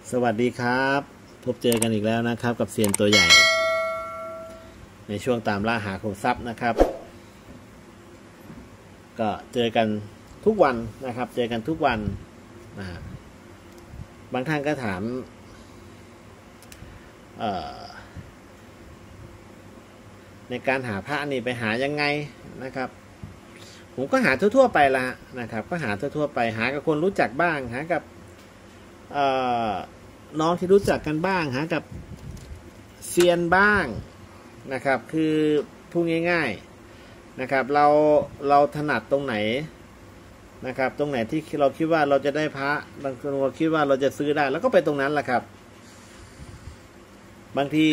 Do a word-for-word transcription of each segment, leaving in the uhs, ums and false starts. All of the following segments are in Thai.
สวัสดีครับพบเจอกันอีกแล้วนะครับกับเซียนตัวใหญ่ในช่วงตามล่าหาขุมทรัพย์นะครับก็เจอกันทุกวันนะครับเจอกันทุกวันนะบางท่านก็ถามในการหาพระนี่ไปหายังไงนะครับผมก็หาทั่วๆไปละนะครับก็หาทั่วๆไปหากับคนรู้จักบ้างหากับน้องที่รู้จักกันบ้างหากับเซียนบ้างนะครับคือพูดง่ายๆนะครับเราเราถนัดตรงไหนนะครับตรงไหนที่เราคิดว่าเราจะได้พระบางคนเราคิดว่าเราจะซื้อได้แล้วก็ไปตรงนั้นแหละครับบางที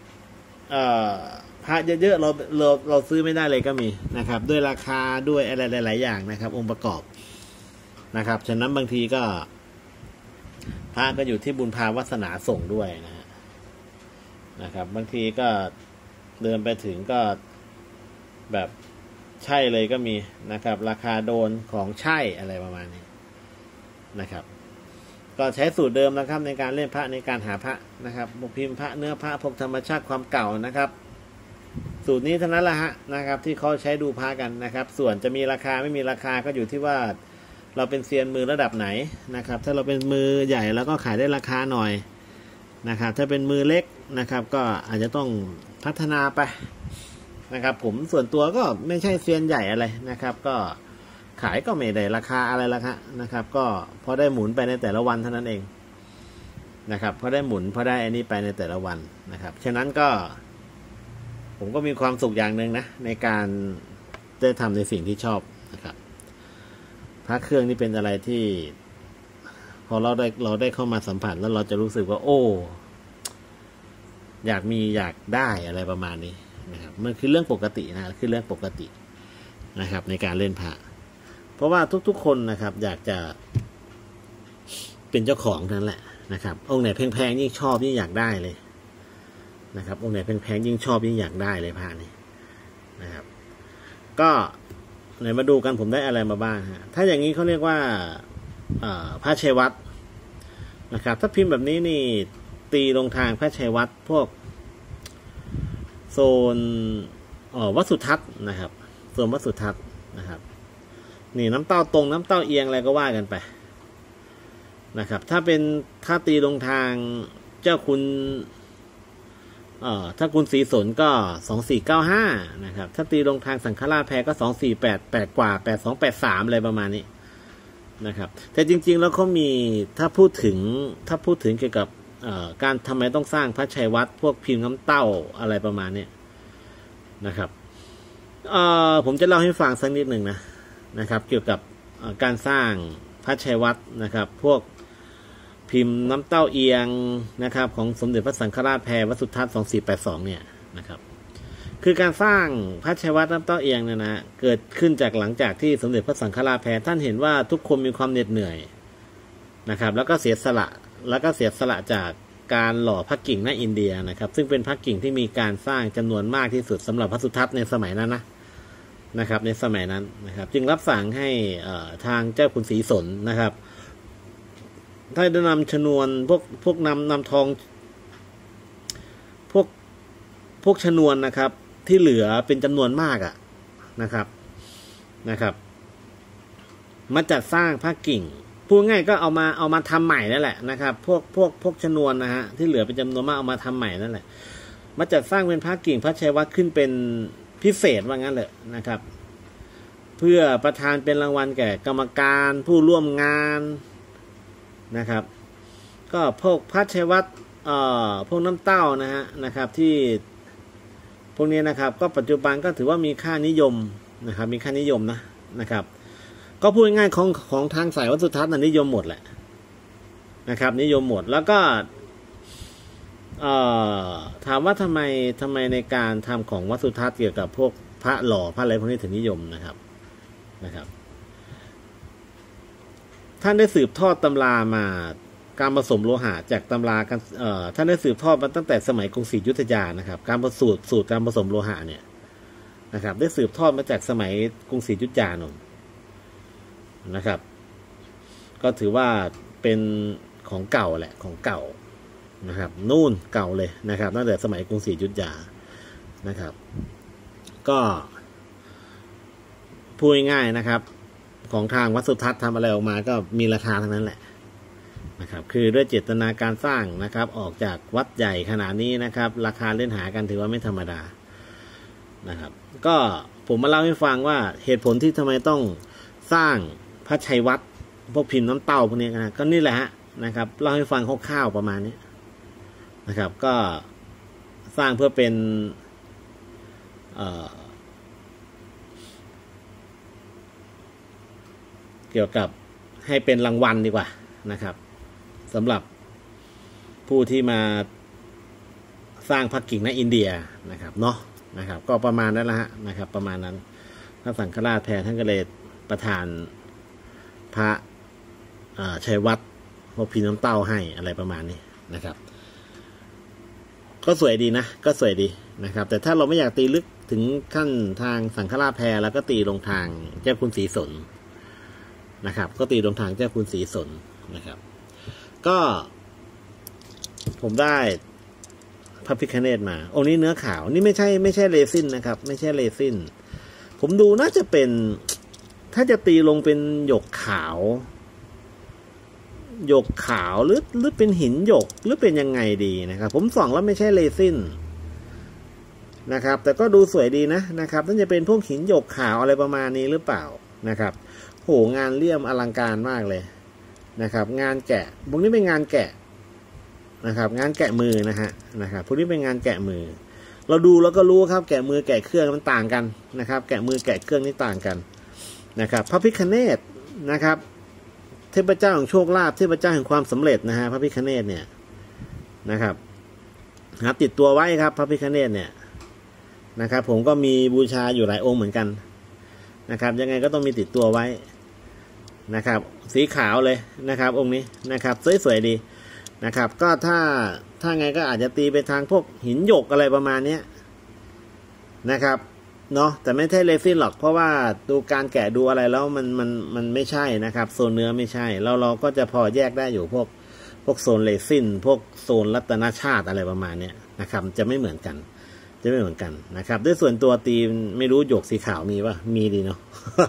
พระเยอะๆเราเราเราซื้อไม่ได้เลยก็มีนะครับด้วยราคาด้วยอะไรหลายๆอย่างนะครับองค์ประกอบนะครับฉะนั้นบางทีก็พระก็อยู่ที่บุญพาวาสนาส่งด้วยนะฮะนะครับบางทีก็เดินไปถึงก็แบบใช่เลยก็มีนะครับราคาโดนของใช่อะไรประมาณนี้นะครับก็ใช้สูตรเดิมนะครับในการเล่นพระในการหาพระนะครับพวกพิมพ์พระเนื้อพระพวกธรรมชาติความเก่านะครับสูตรนี้เท่านั้นแหละฮะนะครับที่เขาใช้ดูพระกันนะครับส่วนจะมีราคาไม่มีราคาก็อยู่ที่ว่าเราเป็นเซียนมือระดับไหนนะครับถ้าเราเป็นมือใหญ่แล้วก็ขายได้ราคาหน่อยนะครับถ้าเป็นมือเล็กนะครับก็อาจจะต้องพัฒนาไปนะครับผมส่วนตัวก็ไม่ใช่เซียนใหญ่อะไรนะครับก็ขายก็ไม่ได้ราคาอะไรละครับนะครับก็พอได้หมุนไปในแต่ละวันเท่านั้นเองนะครับพอได้หมุนพอได้อันนี้ไปในแต่ละวันนะครับฉะนั้นก็ผมก็มีความสุขอย่างหนึ่งนะในการได้ทำในสิ่งที่ชอบนะครับพระเครื่องนี่เป็นอะไรที่พอเราได้เราได้เข้ามาสัมผัสแล้วเราจะรู้สึกว่าโอ้อยากมีอยากได้อะไรประมาณนี้นะครับมันคือเรื่องปกตินะคือเรื่องปกตินะครับในการเล่นพระเพราะว่าทุกๆคนนะครับอยากจะเป็นเจ้าของนั่นแหละนะครับองค์ไหนแพงๆยิ่งชอบยิ่งอยากได้เลยนะครับองค์ไหนแพงๆยิ่งชอบยิ่งอยากได้เลยพระนี่นะครับก็ไหนมาดูกันผมได้อะไรมาบ้างฮะถ้าอย่างนี้เขาเรียกว่าพระชัยวัฒน์นะครับถ้าพิมพ์แบบนี้นี่ตีลงทางพระชัยวัฒน์พวกโซนวัดสุทัศน์นะครับโซนวัดสุทัศน์นะครับนี่น้ำเต้าตรงน้ำเต้าเอียงอะไรก็ว่ากันไปนะครับถ้าเป็นถ้าตีลงทางเจ้าคุณเอ่อถ้าคุณศรีสนก็สองสี่เก้าห้านะครับถ้าตีลงทางสังฆราชแพรก็สองสี่แปดแปดกว่าแปดสองแปดสามอะไรประมาณนี้นะครับแต่จริงๆแล้วเขามีถ้าพูดถึงถ้าพูดถึงเกี่ยวกับการทำไมต้องสร้างพระชัยวัฒน์พวกพิมพ์น้ำเต้าอะไรประมาณนี้นะครับผมจะเล่าให้ฟังสักนิดหนึ่งนะนะครับเกี่ยวกับการสร้างพระชัยวัฒน์นะครับพวกพิมพ์น้ำเต้าเอียงนะครับของสมเด็จพระสังฆราชแพรวัดสุทัศน์สองสี่แปดสองเนี่ยนะครับคือการสร้างพระชัยวัฒน์น้ำเต้าเอียงเนี่ยนะเกิดขึ้นจากหลังจากที่สมเด็จพระสังฆราชแพรท่านเห็นว่าทุกคนมีความเหน็ดเหนื่อยนะครับแล้วก็เสียสละแล้วก็เสียสละจากการหล่อพระกิ่งในอินเดียนะครับซึ่งเป็นพระกิ่งที่มีการสร้างจำนวนมากที่สุดสำหรับพระสุทัศน์ในสมัยนั้นนะนะครับในสมัยนั้นนะครับจึงรับสั่งให้ทางเจ้าคุณศรีสนนะครับถ้าได้นำชนวนพวกพวกนำนำทองพวกพวกชนวนนะครับที่เหลือเป็นจำนวนมากอ่ะนะครับนะครับมาจัดสร้างพระกิ่งพูดง่ายก็เอามาเอามาทำใหม่นั่นแหละนะครับพวกพวกพวกชนวนนะฮะที่เหลือเป็นจำนวนมากเอามาทำใหม่นั่นแหละมาจัดสร้างเป็นพระกิ่งพระชัยวัฒน์ขึ้นเป็นพิเศษว่างั้นเลยนะครับเพื่อประทานเป็นรางวัลแก่กรรมการผู้ร่วมงานนะครับก็พวกพระชัยวัฒน์เอ่อพวกน้ำเต้านะฮะนะครับที่พวกนี้นะครับก็ปัจจุบันก็ถือว่ามีค่านิยมนะครับมีค่านิยมนะนะครับก็พูดง่ายๆของของทางสายวัดสุทัศน์นิยมหมดแหละนะครับนิยมหมดแล้วก็เอ่อถามว่าทำไมทำไมในการทำของวัดสุทัศน์เกี่ยวกับพวกพระหล่อพระอะไรพวกนี้ถึงนิยมนะครับนะครับท่านได้สืบทอดตำรามาการผสมโลหะจากตำราการเอ่อท่านได้สืบทอดมาตั้งแต่สมัยกรุงศรีอยุธยานะครับการผสมสูตรการผสมโลหะเนี่ยนะครับได้สืบทอดมาจากสมัยกรุงศรีอยุธยาโน่นนะครับก็ถือว่าเป็นของเก่าแหละของเก่านะครับนู่นเก่าเลยนะครับตั้งแต่สมัยกรุงศรีอยุธยานะครับ ก็พูดง่ายๆนะครับของทางวัดสุทัศน์ทำอะไรออกมาก็มีราคาทั้งนั้นแหละนะครับคือด้วยเจตนาการสร้างนะครับออกจากวัดใหญ่ขนาดนี้นะครับราคาเล่นหากันถือว่าไม่ธรรมดานะครับก็ผมมาเล่าให้ฟังว่าเหตุผลที่ทำไมต้องสร้างพระชัยวัดพวกพิมพ์น้ำเต้าพวกนี้นะก็นี่แหละฮะนะครับเล่าให้ฟังคร่าวๆประมาณนี้นะครับก็สร้างเพื่อเป็นเอ่อเกี่ยวกับให้เป็นรางวัลดีกว่านะครับสำหรับผู้ที่มาสร้างพระกิ่งในอินเดียนะครับเนาะนะครับก็ประมาณนั้นแหละฮะนะครับประมาณนั้นพระสังฆราชแพรท่านก็เลยประทานพระชัยวัดพวกพิมพ์น้ำเต้าให้อะไรประมาณนี้นะครับก็สวยดีนะก็สวยดีนะครับแต่ถ้าเราไม่อยากตีลึกถึงขั้นทางสังฆราชแพรแล้วก็ตีลงทางเจ้าคุณศรีสนนะครับก็ตีลงทางเจ้าคุณศรีสนนะครับก็ผมได้พระพิฆเนศมาองค์นี้เนื้อขาวนี่ไม่ใช่ไม่ใช่เรซินนะครับไม่ใช่เรซินผมดูน่าจะเป็นถ้าจะตีลงเป็นหยกขาวหยกขาวหรือหรือเป็นหินหยกหรือเป็นยังไงดีนะครับผมส่องแล้วไม่ใช่เรซินนะครับแต่ก็ดูสวยดีนะนะครับน่าจะเป็นพวกหินหยกขาวอะไรประมาณนี้หรือเปล่านะครับโหงานเลี่ยมอลังการมากเลยนะครับงานแกะพวกนี้เป็นงานแกะนะครับงานแกะมือนะฮะนะครับพวกนี้เป็นงานแกะมือเราดูแล้วก็รู้ครับแกะมือแกะเครื่องมันต่างกันนะครับแกะมือแกะเครื่องนี่ต่างกันนะครับพระพิฆเนศนะครับเทพเจ้าของโชคลาภเทพเจ้าแห่งความสำเร็จนะฮะพระพิฆเนศเนี่ยนะครับหาติดตัวไว้ครับพระพิฆเนศเนี่ยนะครับผมก็มีบูชาอยู่หลายองค์เหมือนกันนะครับยังไงก็ต้องมีติดตัวไว้นะครับสีขาวเลยนะครับองค์นี้นะครับสวยๆดีนะครับก็ถ้าถ้าไงก็อาจจะตีไปทางพวกหินหยกอะไรประมาณนี้นะครับเนาะแต่ไม่ใช่เรซินหรอกเพราะว่าดูการแกะดูอะไรแล้วมันมันมันไม่ใช่นะครับโซนเนื้อไม่ใช่เราเราก็จะพอแยกได้อยู่พวกพวกโซนเรซินพวกโซนรัตนชาติอะไรประมาณนี้นะครับจะไม่เหมือนกันจะไม่เหมือนกันนะครับด้วยส่วนตัวตีไม่รู้หยกสีขาวมีป่ะมีดีเนาะ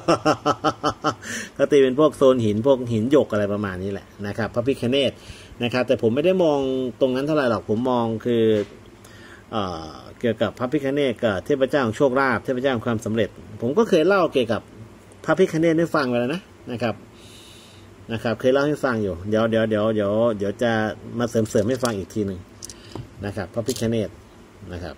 ก็ตีเป็นพวกโซนหินพวกหินหยกอะไรประมาณนี้แหละนะครับพระพิฆเนศนะครับแต่ผมไม่ได้มองตรงนั้นเท่าไหร่หรอกผมมองคือเอ่อเกี่ยวกับพระพิฆเนศกับเทพเจ้าของโชคลาภเทพเจ้าของความสำเร็จผมก็เคยเล่าเกี่ยวกับพระพิฆเนศให้ฟังไปแล้วนะนะครับนะครับเคยเล่าให้ฟังอยู่เดี๋ยวเดี๋ยวเดี๋ยวเดี๋ยวเดี๋ยวจะมาเสริมเสริมให้ฟังอีกทีหนึ่งนะครับพระพิฆเนศนะครับ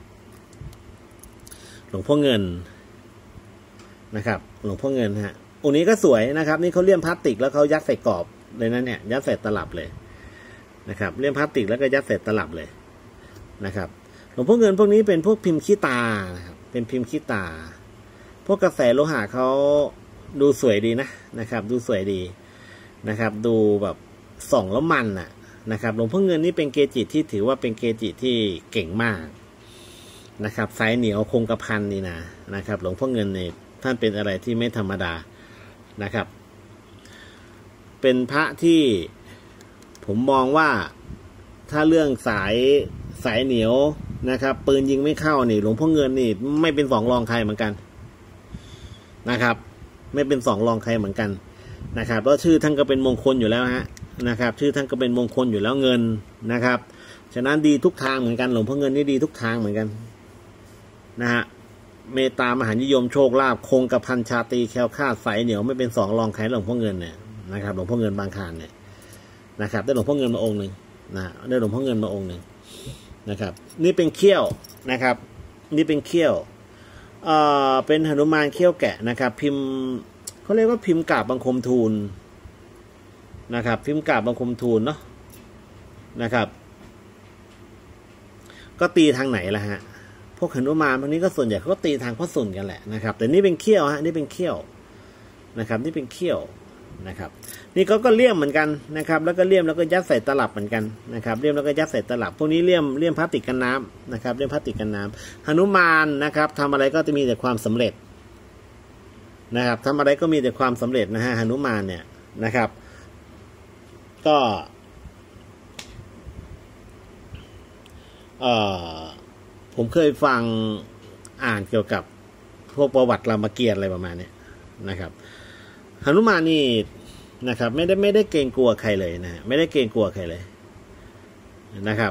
หลวงพ่อเงินนะครับหลวงพ่อเงินฮะองค์นี้ก็สวยนะครับนี่เขาเลี่ยมพลาสติกแล้วเขายัดใส่กรอบเลยนะเนี่ยยัดใส่ตลับเลยนะครับเลี่ยมพลาสติกแล้วก็ยัดใส่ตลับเลยนะครับหลวงพ่อเงินพวกนี้เป็นพวกพิมพ์ขี้ตานะครับเป็นพิมพ์ขี้ตาพวกกระแสโลหะเขาดูสวยดีนะนะครับดูสวยดีนะครับดูแบบส่องแล้วมันน่ะนะครับหลวงพ่อเงินนี่เป็นเกจิที่ถือว่าเป็นเกจิที่เก่งมากนะครับสายเหนียวคงกระพันนี่นะนะครับหลวงพ่อเงินเนี่ยท่านเป็นอะไรที่ไม่ธรรมดานะครับเป็นพระที่ผมมองว่าถ้าเรื่องสายสายเหนียวนะครับปืนยิงไม่เข้านี่หลวงพ่อเงินนี่ไม่เป็นสองรองใครเหมือนกันนะครับไม่เป็นสองรองใครเหมือนกันนะครับเพราะชื่อท่านก็เป็นมงคลอยู่แล้วฮะนะครับชื่อท่านก็เป็นมงคลอยู่แล้วเงินนะครับฉะนั้นดีทุกทางเหมือนกันหลวงพ่อเงินนี่ดีทุกทางเหมือนกันนะฮะเมตตามหานิยมโชคลาภคงกระพันชาตรีแคล้วคลาดสายเหนียวไม่เป็นสองรองใครหลวงพ่อเงินเนี่ยนะครับหลวงพ่อเงินบางคานเนี่ยนะครับได้หลวงพ่อเงินมาองค์หนึ่งนะได้หลวงพ่อเงินมาองค์หนึ่งนะครับนี่เป็นเขี้ยวนะครับนี่เป็นเขี้ยวเอ่อเป็นหนุมานเขี้ยวแกะนะครับพิมพ์เขาเรียกว่าพิมพ์กราบบังคมทูลนะครับพิมพ์กราบบังคมทูลเนาะนะครับก็ตีทางไหนล่ะฮะพวกหนุมานพวกนี้ก็ส่วนใหญ่เขาก็ตีทางพระสุนกันแหละนะครับแต่นี่เป็นเขี้ยวฮะนี่เป็นเขี้ยวนะครับนี่เป็นเขี้ยวนะครับนี่ก็ก็เลี่ยมเหมือนกันนะครับแล้วก็เลี่ยมแล้วก็ยัดใส่ตลับเหมือนกันนะครับเลี่ยมแล้วก็ยัดใส่ตลับพวกนี้เลี่ยมเลี่ยมพลาสติกกันน้ำนะครับเลี่ยมพลาสติกกันน้ำหนุมานนะครับทำอะไรก็จะมีแต่ความสำเร็จนะครับทำอะไรก็มีแต่ความสำเร็จนะฮะหนุมานเนี่ยนะครับก็เอ่อผมเคยฟังอ่านเกี่ยวกับพวกประวัติรามเกียรติ์อะไรประมาณนี้นะครับหนุมานนี่นะครับไม่ได้ไม่ได้เกรงกลัวใครเลยนะไม่ได้เกรงกลัวใครเลยนะครับ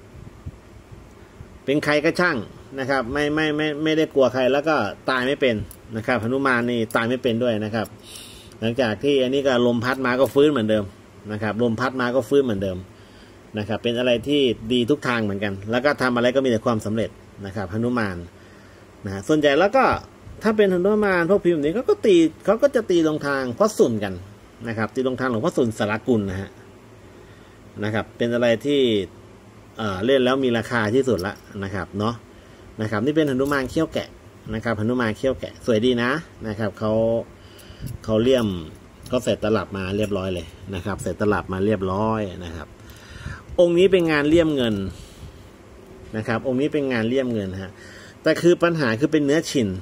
เป็นใครก็ช่างนะครับไม่ไม่ไม่ไม่ได้กลัวใครแล้วก็ตายไม่เป็นนะครับหนุมานนี่ตายไม่เป็นด้วยนะครับหลังจากที่อันนี้ก็ลมพัดมาก็ฟื้นเหมือนเดิมนะครับลมพัดมาก็ฟื้นเหมือนเดิมนะครับเป็นอะไรที่ดีทุกทางเหมือนกันแล้วก็ทำอะไรก็มีแต่ความสำเร็จนะครับหนุมานนะส่วนใหญ่แล้วก็ถ้าเป็นหนุมานพวกพิมพ์นี้เขาก็ตีเขาก็จะตีลงทางพ่อสุนกันนะครับตีลงทางหลวงพ่อสุนสารกุลนะฮะนะครับเป็นอะไรที่เอ่อเล่นแล้วมีราคาที่สุดละนะครับเนาะนะครับนี่เป็นหนุมานเขี้ยวแกะนะครับหนุมานเขี้ยวแกะสวยดีนะนะครับเขาเขาเลี่ยมเขาเสร็จตลับมาเรียบร้อยเลยนะครับเสร็จตลับมาเรียบร้อยนะครับองค์นี้เป็นงานเลี่ยมเงินนะครับองค์นี้เป็นงานเลี่ยมเงินฮะแต่คือปัญหาคือเป็นเนื้อชิน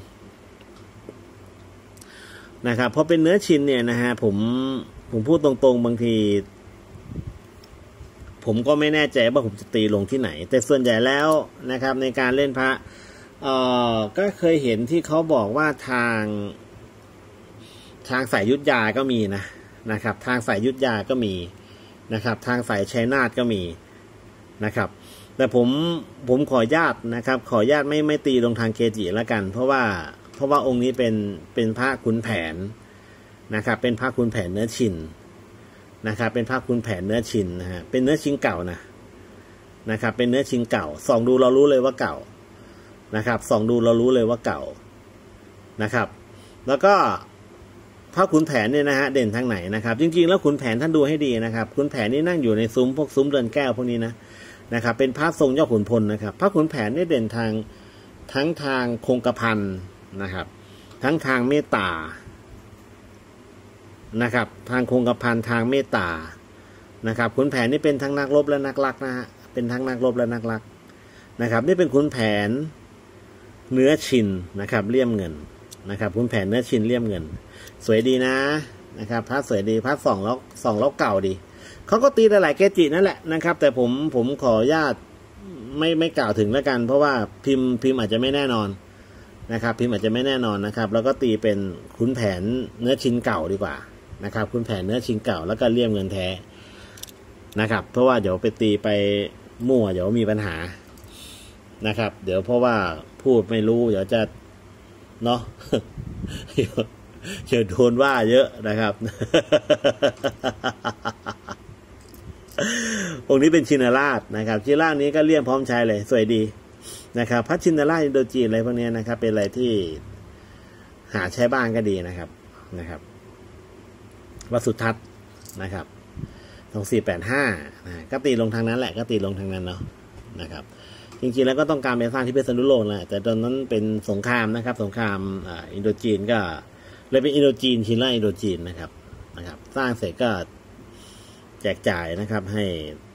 นะครับพอเป็นเนื้อชินเนี่ยนะฮะผมผมพูดตรงๆบางทีผมก็ไม่แน่ใจว่าผมจะตีลงที่ไหนแต่ส่วนใหญ่แล้วนะครับในการเล่นพระเอ่อก็เคยเห็นที่เขาบอกว่าทางทางสายยุทธยาก็มีนะนะครับทางสายยุทธยาก็มีนะครับทางสายชัยนาทก็มีนะครับแต่ผมผมขอญาตนะครับขอญาตไม่ไม่ตีลงทางเกจิแล้วกันเพราะว่าเพราะว่าองค์นี้เป็นเป็นพระขุนแผนนะครับเป็นพระขุนแผนเนื้อชินนะครับเป็นพระขุนแผนเนื้อชินนะฮะเป็นเนื้อชินเก่านะนะครับเป็นเนื้อชินเก่าส่องดูเรารู้เลยว่าเก่านะครับส่องดูเรารู้เลยว่าเก่านะครับแล้วก็พระขุนแผนเนี่ยนะฮะเด่นทางไหนนะครับจริงๆแล้วขุนแผนท่านดูให้ดีนะครับขุนแผนนี่นั่งอยู่ในซุ้มพวกซุ้มเรือนแก้วพวกนี้นะนะครับเป็นพระทรงเจ้าขุนพลนะครับพระขุนแผนนี่เด่นทางทั้งทางคงกระพันนะครับทั้งทางเมตตานะครับทางคงกระพันทางเมตตานะครับขุนแผนนี่เป็นทั้งนักรบและนักลักนะฮะเป็นทั้งนักรบและนักลักนะครับนี่เป็นขุนแผนเนื้อชินนะครับเลี่ยมเงินนะครับขุนแผนเนื้อชินเลี่ยมเงินสวยดีนะนะครับพระสวยดีพระส่องแล้วส่องแล้วเก่าดีเขาก็ตีหลายเกจินั่นแหละนะครับแต่ผมผมขออนุญาตไม่ไม่กล่าวถึงแล้วกันเพราะว่าพิมพ์พิมพ์อาจจะไม่แน่นอนนะครับพิมพ์อาจจะไม่แน่นอนนะครับแล้วก็ตีเป็นขุนแผนเนื้อชินเก่าดีกว่านะครับขุนแผนเนื้อชินเก่าแล้วก็เลี่ยมเงินแท้นะครับเพราะว่าเดี๋ยวไปตีไปมั่วเดี๋ยวมีปัญหานะครับเดี๋ยวเพราะว่าพูดไม่รู้เดี๋ยวจะเนาะเดี๋ยวโดนว่าเยอะนะครับองค์นี้เป็นชินราชนะครับชินราชนี้ก็เลี่ยมพร้อมใช้เลยสวยดีนะครับพระชินราชอินโดจีนอะไรพวกนี้นะครับเป็นอะไรที่หาใช้บ้างก็ดีนะครับนะครับวัดสุทัศน์นะครับสองสี่แปดห้านะก็ตีลงทางนั้นแหละก็ตีลงทางนั้นเนาะนะครับจริงๆแล้วก็ต้องการไปสร้างที่พิษณุโลกนะแต่ตอนนั้นเป็นสงครามนะครับสงครามอ่าอินโดจีนก็เลยเป็นอินโดจีนชินราชอินโดจีนนะครับนะครับสร้างเสร็จก็แจกจ่ายนะครับให้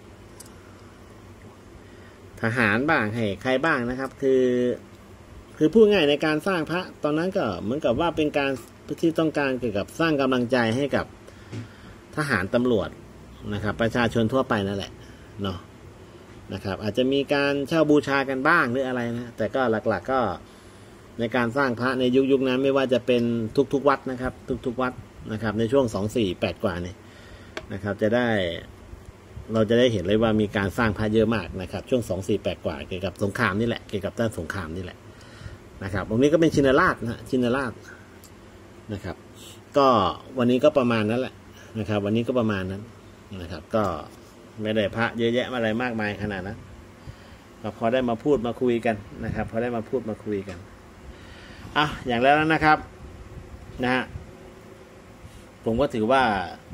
ทหารบ้างให้ใครบ้างนะครับคือคือพูดง่ายในการสร้างพระตอนนั้นก็เหมือนกับว่าเป็นการที่ต้องการเกี่ยวกับสร้างกำลังใจให้กับทหารตำรวจนะครับประชาชนทั่วไปนั่นแหละเนาะนะครับอาจจะมีการเช่าบูชากันบ้างหรืออะไรนะแต่ก็หลักๆก็ในการสร้างพระในยุคยุคนั้นไม่ว่าจะเป็นทุกๆวัดนะครับทุกๆวัดนะครับในช่วงสองสี่แปดกว่านี่นะครับจะได้เราจะได้เห็นเลยว่ามีการสร้างพระเยอะมากนะครับช่วงสองสี่แปดกว่าเกี่ยวกับสงครามนี่แหละเกี่ยวกับด้านสงครามนี่แหละนะครับตรงนี้ก็เป็นชินราชนะชินราชนะครับก็วันนี้ก็ประมาณนั้นแหละนะครับวันนี้ก็ประมาณนั้นนะครับก็ไม่ได้พระเยอะแยะอะไรมากมายขนาดนั้นก็พอได้มาพูดมาคุยกันนะครับพอได้มาพูดมาคุยกันอ่ะอย่างแล้วนะครับนะฮะผมก็ถือว่า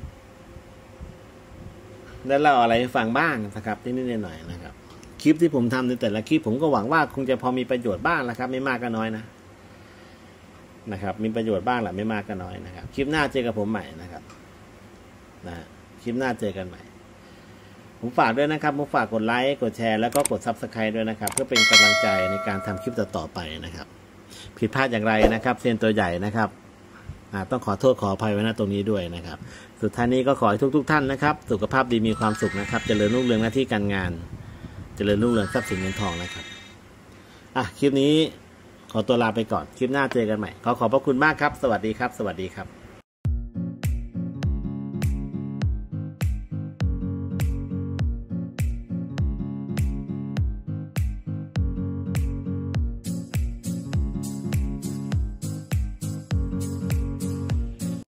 ได้เล่าอะไรให้ฟังบ้างนะครับนิดๆหน่อยๆนะครับคลิปที่ผมทำในแต่ละคลิปผมก็หวังว่าคงจะพอมีประโยชน์บ้างนะครับไม่มากก็น้อยนะนะครับมีประโยชน์บ้างแหละไม่มากก็น้อยนะครับคลิปหน้าเจอกับผมใหม่นะครับนะคลิปหน้าเจอกันใหม่ผมฝากด้วยนะครับผมฝากกดไลค์กดแชร์แล้วก็กด ซับสไครบ์ ด้วยนะครับเพื่อเป็นกำลังใจในการทำคลิปต่อๆไปนะครับผิดพลาดอย่างไรนะครับเซียนตัวใหญ่นะครับต้องขอโทษขออภัยไว้ณตรงนี้ด้วยนะครับสุดท้ายนี้ก็ขอให้ทุกๆท่านนะครับสุขภาพดีมีความสุขนะครับเจริญรุ่งเรืองหน้าที่การงานเจริญรุ่งเรืองทรัพย์สินเงินทองนะครับอ่ะคลิปนี้ขอตัวลาไปก่อนคลิปหน้าเจอกันใหม่ขอขอบพระคุณมากครับสวัสดีครับสวัสดีครับ